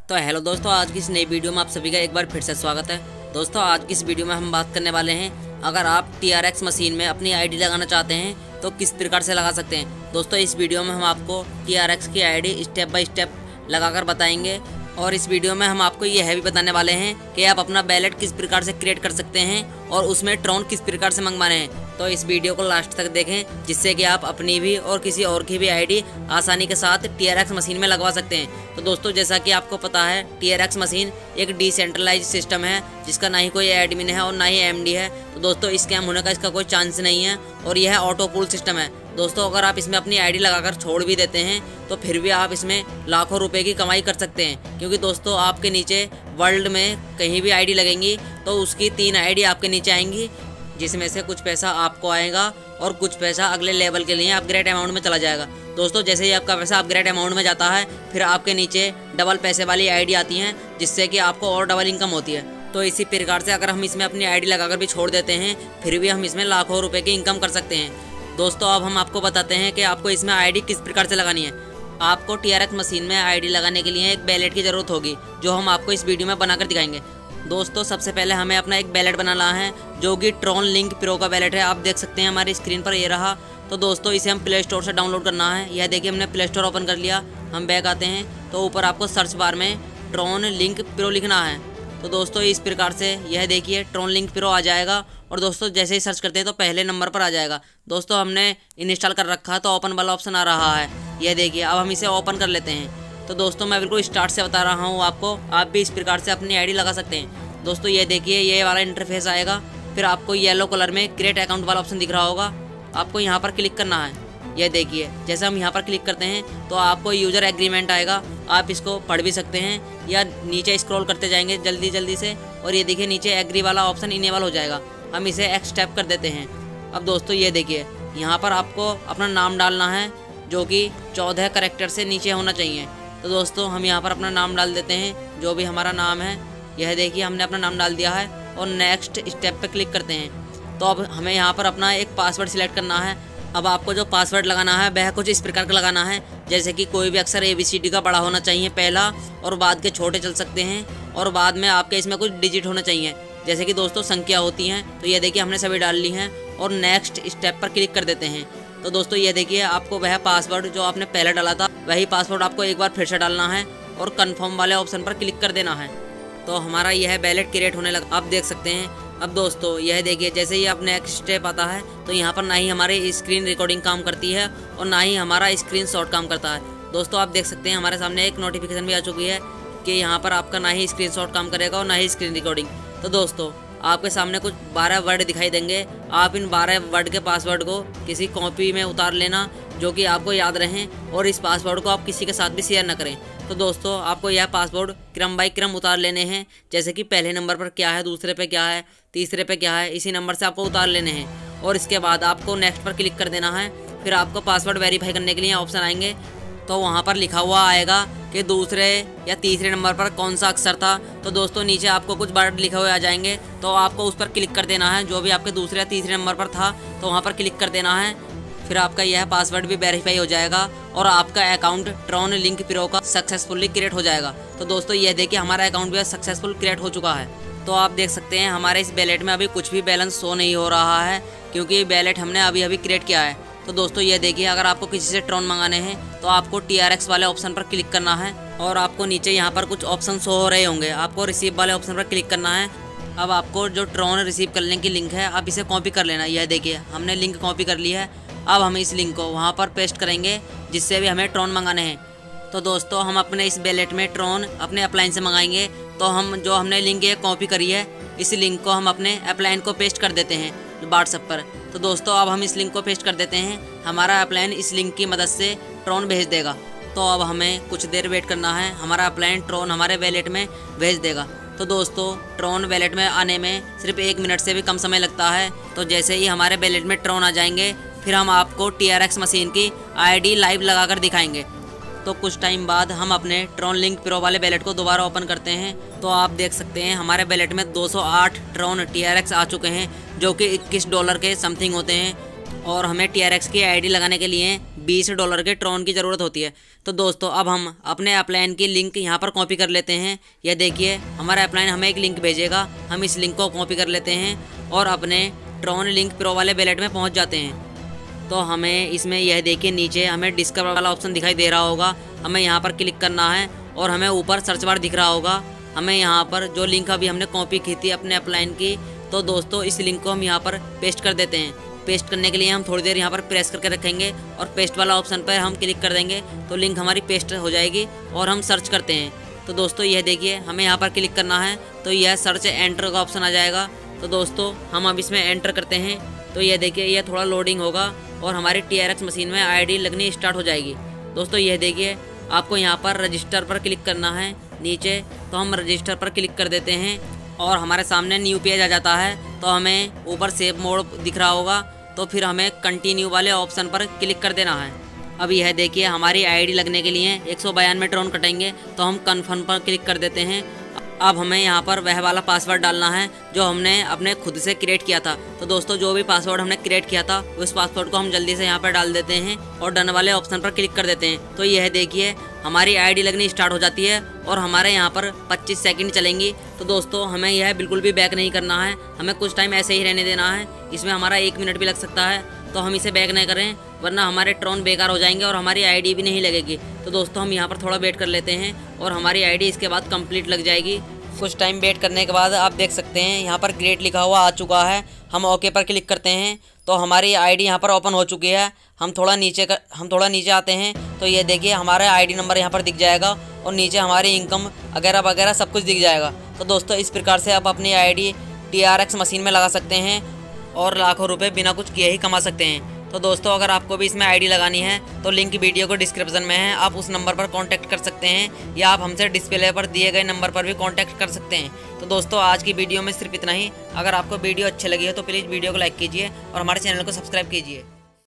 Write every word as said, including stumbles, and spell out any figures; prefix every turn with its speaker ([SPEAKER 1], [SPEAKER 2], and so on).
[SPEAKER 1] तो हेलो दोस्तों, आज की इस नई वीडियो में आप सभी का एक बार फिर से स्वागत है। दोस्तों आज की इस वीडियो में हम बात करने वाले हैं, अगर आप टी आर एक्स मशीन में अपनी आईडी लगाना चाहते हैं तो किस प्रकार से लगा सकते हैं। दोस्तों इस वीडियो में हम आपको टी आर एक्स की आईडी स्टेप बाय स्टेप लगाकर बताएंगे और इस वीडियो में हम आपको यह भी बताने वाले हैं कि आप अपना बैलेट किस प्रकार से क्रिएट कर सकते हैं और उसमें ट्रॉन किस प्रकार से मंगवाने हैं। तो इस वीडियो को लास्ट तक देखें, जिससे कि आप अपनी भी और किसी और की भी आईडी आसानी के साथ टी आर एक्स मशीन में लगवा सकते हैं। तो दोस्तों जैसा कि आपको पता है, टी आर एक्स मशीन एक डिसेंट्रलाइज सिस्टम है जिसका ना ही कोई एडमिन है और ना ही एम डी है। तो दोस्तों स्कैम होने का इसका कोई चांस नहीं है और यह ऑटो पूल सिस्टम है। दोस्तों अगर आप इसमें अपनी आईडी लगाकर छोड़ भी देते हैं तो फिर भी आप इसमें लाखों रुपए की कमाई कर सकते हैं, क्योंकि दोस्तों आपके नीचे वर्ल्ड में कहीं भी आईडी लगेंगी तो उसकी तीन आईडी आपके नीचे आएंगी, जिसमें से कुछ पैसा आपको आएगा और कुछ पैसा अगले लेवल के लिए अपग्रेड अमाउंट में चला जाएगा। दोस्तों जैसे ही आपका पैसा अपग्रेड अमाउंट में जाता है, फिर आपके नीचे डबल पैसे वाली आईडी आती हैं, जिससे कि आपको और डबल इनकम होती है। तो इसी प्रकार से अगर हम इसमें अपनी आईडी लगाकर भी छोड़ देते हैं, फिर भी हम इसमें लाखों रुपए की इनकम कर सकते हैं। दोस्तों अब हम आपको बताते हैं कि आपको इसमें आईडी किस प्रकार से लगानी है। आपको टी आर एक्स मशीन में आईडी लगाने के लिए एक बैलेट की ज़रूरत होगी, जो हम आपको इस वीडियो में बनाकर दिखाएंगे। दोस्तों सबसे पहले हमें अपना एक बैलेट बनाना है, जो कि ट्रॉन लिंक प्रो का बैलेट है। आप देख सकते हैं हमारी स्क्रीन पर ये रहा। तो दोस्तों इसे हम प्ले स्टोर से डाउनलोड करना है। यह देखिए हमने प्ले स्टोर ओपन कर लिया। हम बैक आते हैं तो ऊपर आपको सर्च बार में ट्रॉन लिंक प्रो लिखना है। तो दोस्तों इस प्रकार से यह देखिए ट्रॉन लिंक प्रो आ जाएगा और दोस्तों जैसे ही सर्च करते हैं तो पहले नंबर पर आ जाएगा। दोस्तों हमने इंस्टॉल कर रखा तो ओपन वाला ऑप्शन आ रहा है। यह देखिए अब हम इसे ओपन कर लेते हैं। तो दोस्तों मैं बिल्कुल स्टार्ट से बता रहा हूँ आपको, आप भी इस प्रकार से अपनी आईडी लगा सकते हैं। दोस्तों ये देखिए ये वाला इंटरफेस आएगा, फिर आपको येलो कलर में क्रिएट अकाउंट वाला ऑप्शन दिख रहा होगा। आपको यहाँ पर क्लिक करना है। ये देखिए जैसे हम यहाँ पर क्लिक करते हैं तो आपको यूज़र एग्रीमेंट आएगा। आप इसको पढ़ भी सकते हैं या नीचे स्क्रॉल करते जाएंगे जल्दी जल्दी से, और ये देखिए नीचे एग्री वाला ऑप्शन इनेबल हो जाएगा। हम इसे एक्सेप्ट कर देते हैं। अब दोस्तों ये देखिए यहाँ पर आपको अपना नाम डालना है, जो कि चौदह करेक्टर से नीचे होना चाहिए। तो दोस्तों हम यहाँ पर अपना नाम डाल देते हैं, जो भी हमारा नाम है। यह देखिए हमने अपना नाम डाल दिया है और नेक्स्ट स्टेप पे क्लिक करते हैं। तो अब हमें यहाँ पर अपना एक पासवर्ड सिलेक्ट करना है। अब आपको जो पासवर्ड लगाना है वह कुछ इस प्रकार का लगाना है, जैसे कि कोई भी अक्षर ए बी सी डी का बड़ा होना चाहिए पहला, और बाद के छोटे चल सकते हैं, और बाद में आपके इसमें कुछ डिजिट होना चाहिए, जैसे कि दोस्तों संख्या होती हैं। तो ये देखिए हमने सभी डाल ली हैं और नेक्स्ट स्टेप पर क्लिक कर देते हैं। तो दोस्तों ये देखिए आपको वह पासवर्ड जो आपने पहले डाला था वही पासवर्ड आपको एक बार फिर से डालना है और कन्फर्म वाले ऑप्शन पर क्लिक कर देना है। तो हमारा यह बैलेट क्रिएट होने लगा, आप देख सकते हैं। अब दोस्तों यह देखिए जैसे ही अब नेक्स्ट स्टेप आता है तो यहाँ पर ना ही हमारी स्क्रीन रिकॉर्डिंग काम करती है और ना ही हमारा स्क्रीन शॉट काम करता है। दोस्तों आप देख सकते हैं हमारे सामने एक नोटिफिकेशन भी आ चुकी है कि यहाँ पर आपका ना ही स्क्रीन शॉट काम करेगा और ना ही स्क्रीन रिकॉर्डिंग। तो दोस्तों आपके सामने कुछ बारह वर्ड दिखाई देंगे। आप इन बारह वर्ड के पासवर्ड को किसी कॉपी में उतार लेना, जो कि आपको याद रहें, और इस पासवर्ड को आप किसी के साथ भी शेयर न करें। तो दोस्तों आपको यह पासवर्ड क्रम बाय क्रम उतार लेने हैं, जैसे कि पहले नंबर पर क्या है, दूसरे पे क्या है, तीसरे पे क्या है, इसी नंबर से आपको उतार लेने हैं। और इसके बाद आपको नेक्स्ट पर क्लिक कर देना है। फिर आपको पासवर्ड वेरीफाई करने के लिए ऑप्शन आएंगे, तो वहाँ पर लिखा हुआ आएगा कि दूसरे या तीसरे नंबर पर कौन सा अक्षर था। तो दोस्तों नीचे आपको कुछ वर्ड लिखे हुए आ जाएंगे, तो आपको उस पर क्लिक कर देना है, जो भी आपके दूसरे या तीसरे नंबर पर था तो वहाँ पर क्लिक कर देना है। फिर आपका यह पासवर्ड भी वेरीफाई हो जाएगा और आपका अकाउंट ट्रॉन लिंक प्रो का सक्सेसफुली क्रिएट हो जाएगा। तो दोस्तों ये देखिए हमारा अकाउंट भी सक्सेसफुल क्रिएट हो चुका है। तो आप देख सकते हैं हमारे इस बैलेट में अभी कुछ भी बैलेंस शो नहीं हो रहा है, क्योंकि बैलेट हमने अभी अभी क्रिएट किया है। तो दोस्तों ये देखिए अगर आपको किसी से ट्रॉन मंगाने हैं तो आपको टी आर एक्स वाले ऑप्शन पर क्लिक करना है और आपको नीचे यहाँ पर कुछ ऑप्शन शो हो रहे होंगे। आपको रिसीव वाले ऑप्शन पर क्लिक करना है। अब आपको जो ट्रॉन रिसीव करने की लिंक है आप इसे कॉपी कर लेना। यह देखिए हमने लिंक कॉपी कर ली है। अब हम इस लिंक को वहाँ पर पेस्ट करेंगे, जिससे भी हमें ट्रॉन मंगाने हैं। तो दोस्तों हम अपने इस बैलेट में ट्रॉन अपने अपलाइन से मंगाएंगे। तो हम जो हमने लिंक ये कॉपी करी है, इस लिंक को हम अपने अपलाइन को पेस्ट कर देते हैं व्हाट्सएप पर। तो दोस्तों अब हम इस लिंक को पेस्ट कर देते हैं। हमारा अपलाइन इस लिंक की मदद से ट्रॉन भेज देगा। तो अब हमें कुछ देर वेट करना है, हमारा अपलाइन ट्रॉन हमारे वैलेट में भेज देगा। तो दोस्तों ट्रॉन वैलेट में आने में सिर्फ एक मिनट से भी कम समय लगता है। तो जैसे ही हमारे वैलेट में ट्रॉन आ जाएंगे, फिर हम आपको टी आर एक्स मशीन की आईडी लाइव लगाकर दिखाएंगे। तो कुछ टाइम बाद हम अपने ट्रॉन लिंक प्रो वाले बैलेट को दोबारा ओपन करते हैं। तो आप देख सकते हैं हमारे बैलेट में दो सौ आठ ट्रॉन टी आर एक्स आ चुके हैं, जो कि इक्कीस डॉलर के समथिंग होते हैं। और हमें टी आर एक्स की आईडी लगाने के लिए बीस डॉलर के ट्रॉन की ज़रूरत होती है। तो दोस्तों अब हम अपने अपलाइन की लिंक यहाँ पर कॉपी कर लेते हैं। यह देखिए हमारा अपलाइन हमें एक लिंक भेजेगा, हम इस लिंक को कॉपी कर लेते हैं और अपने ट्रॉन लिंक प्रो वाले वैलेट में पहुँच जाते हैं। तो हमें इसमें यह देखिए नीचे हमें डिस्कवर वाला ऑप्शन दिखाई दे रहा होगा, हमें यहाँ पर क्लिक करना है और हमें ऊपर सर्च बार दिख रहा होगा। हमें यहाँ पर जो लिंक अभी हमने कॉपी की थी अपने अपलाइन की, तो दोस्तों इस लिंक को हम यहाँ पर पेस्ट कर देते हैं। पेस्ट करने के लिए हम थोड़ी देर यहाँ पर प्रेस करके रखेंगे और पेस्ट वाला ऑप्शन पर हम क्लिक कर देंगे तो लिंक हमारी पेस्ट हो जाएगी और हम सर्च करते हैं। तो दोस्तों यह देखिए हमें यहाँ पर क्लिक करना है तो यह सर्च एंटर का ऑप्शन आ जाएगा। तो दोस्तों हम अब इसमें एंटर करते हैं तो यह देखिए यह थोड़ा लोडिंग होगा और हमारी टी आर एक्स मशीन में आईडी लगनी स्टार्ट हो जाएगी। दोस्तों यह देखिए आपको यहाँ पर रजिस्टर पर क्लिक करना है नीचे, तो हम रजिस्टर पर क्लिक कर देते हैं और हमारे सामने न्यू पेज आ जाता है। तो हमें ऊपर सेव मोड दिख रहा होगा, तो फिर हमें कंटिन्यू वाले ऑप्शन पर क्लिक कर देना है। अब यह देखिए हमारी आईडी लगने के लिए एक सौ बयानवे ट्रॉन कटेंगे, तो हम कन्फर्म पर क्लिक कर देते हैं। अब हमें यहाँ पर वह वाला पासवर्ड डालना है जो हमने अपने खुद से क्रिएट किया था। तो दोस्तों जो भी पासवर्ड हमने क्रिएट किया था उस पासवर्ड को हम जल्दी से यहाँ पर डाल देते हैं और डन वाले ऑप्शन पर क्लिक कर देते हैं। तो यह देखिए हमारी आईडी लगनी स्टार्ट हो जाती है और हमारे यहाँ पर पच्चीस सेकंड चलेंगी। तो दोस्तों हमें यह बिल्कुल भी बैक नहीं करना है, हमें कुछ टाइम ऐसे ही रहने देना है। इसमें हमारा एक मिनट भी लग सकता है, तो हम इसे बैक नहीं करें वरना हमारे ट्रॉन बेकार हो जाएंगे और हमारी आईडी भी नहीं लगेगी। तो दोस्तों हम यहाँ पर थोड़ा वेट कर लेते हैं और हमारी आईडी इसके बाद कंप्लीट लग जाएगी। कुछ टाइम वेट करने के बाद आप देख सकते हैं यहाँ पर ग्रेट लिखा हुआ आ चुका है। हम ओके पर क्लिक करते हैं तो हमारी आईडी यहाँ पर ओपन हो चुकी है। हम थोड़ा नीचे कर, हम थोड़ा नीचे आते हैं तो ये देखिए हमारा आईडी नंबर यहाँ पर दिख जाएगा और नीचे हमारी इनकम वगैरह वगैरह सब कुछ दिख जाएगा। तो दोस्तों इस प्रकार से आप अपनी ID T R X machine में लगा सकते हैं और लाखों रुपए बिना कुछ किए ही कमा सकते हैं। तो दोस्तों अगर आपको भी इसमें आईडी लगानी है तो लिंक वीडियो को डिस्क्रिप्शन में है, आप उस नंबर पर कांटेक्ट कर सकते हैं या आप हमसे डिस्प्ले पर दिए गए नंबर पर भी कांटेक्ट कर सकते हैं। तो दोस्तों आज की वीडियो में सिर्फ इतना ही। अगर आपको वीडियो अच्छी लगी है तो प्लीज़ वीडियो को लाइक कीजिए और हमारे चैनल को सब्सक्राइब कीजिए।